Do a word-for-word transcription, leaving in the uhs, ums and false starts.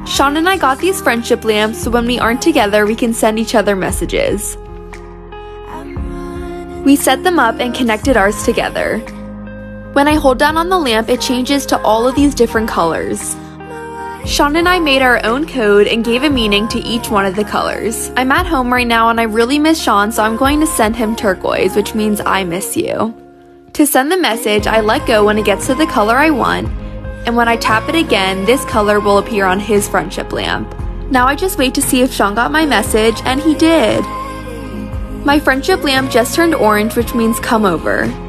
Sean and I got these friendship lamps so when we aren't together we can send each other messages. We set them up and connected ours together. When I hold down on the lamp, it changes to all of these different colors. Sean and I made our own code and gave a meaning to each one of the colors. I'm at home right now and I really miss Sean, so I'm going to send him turquoise, which means I miss you. To send the message, I let go when it gets to the color I want, and when I tap it again, this color will appear on his friendship lamp. Now I just wait to see if Sean got my message, and he did. My friendship lamp just turned orange, which means come over.